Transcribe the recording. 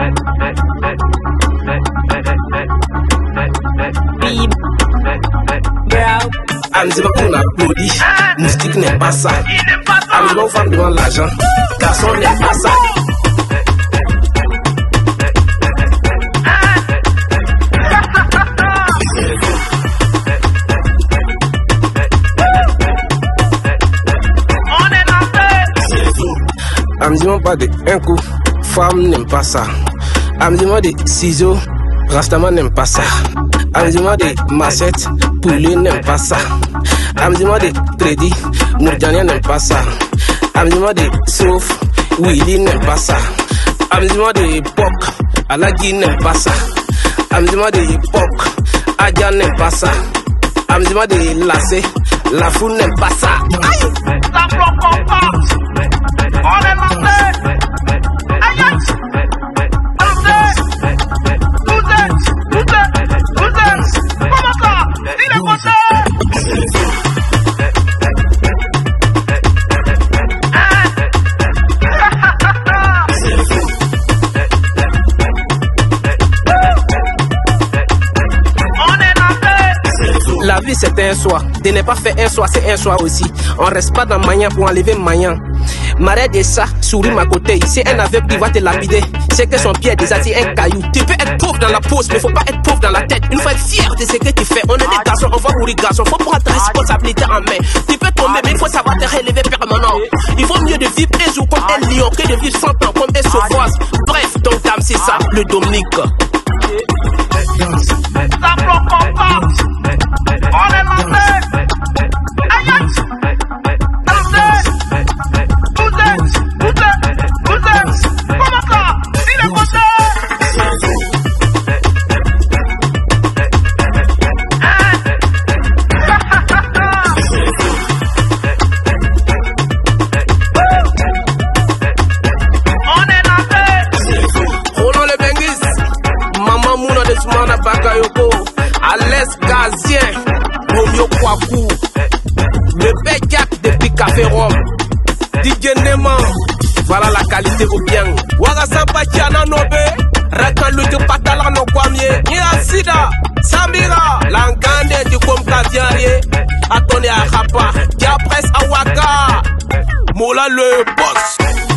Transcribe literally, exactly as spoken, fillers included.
Amzima on applaudit, moustique n'aime pas ça. Amzima femme devant l'argent, garçon n'aime pas ça. Amzima pas de un coup, femme n'aime pas ça. Amzima de ciseaux, Rastaman n'aime pas ça. Amzima de machettes, poulet n'aime pas ça. Amzima de crédit, Mourdania n'aime pas ça. Amzima de sauf, Willy n'aime pas ça. Amzima de Pok, Alagi n'aime pas ça. Amzima de Pok, Adja n'aime pas ça. Amzima de Lassé, la foule n'aime pas ça. Aïe, ça bloque pas. On est lancé. Aïe, aïe. La vie c'est un choix, de ne pas faire un choix c'est un choix aussi. On reste pas dans Mayan pour enlever Mayan. Marée de ça, souris ma côté, c'est un aveugle qui va te lapider. C'est que son pied est déjà c'est un caillou. Tu peux être pauvre dans la pose, mais faut pas être pauvre dans la tête. Il faut être fier de ce que tu fais. On est des garçons, on va mourir garçons. Faut prendre ta responsabilité en main. Tu peux tomber, mais il faut savoir te relever permanent. Il vaut mieux de vivre un jour comme un lion que de vivre cent ans comme un sauvage. Bref, donc dame c'est ça, le Dominique. Ça bloque pas. On est lancé. Aïe aïe. Lancé. Vous êtes, vous êtes, vous êtes. Comment ça? Il est côté. On est lancé. Roland le Benguis. Maman Mouna de Soumana Bakayoko. Alès Gazien, Romeo Kwaku, le Bédiac depuis Café Rome, D J Neman, voilà la qualité au bien. Wagasa Bachana Nobe, Rakalute Patala no Kwamie, Niasida, Samira, Langande du Komkatiarie, Atone Ahapa, Diapres Awaka, Mola le boss.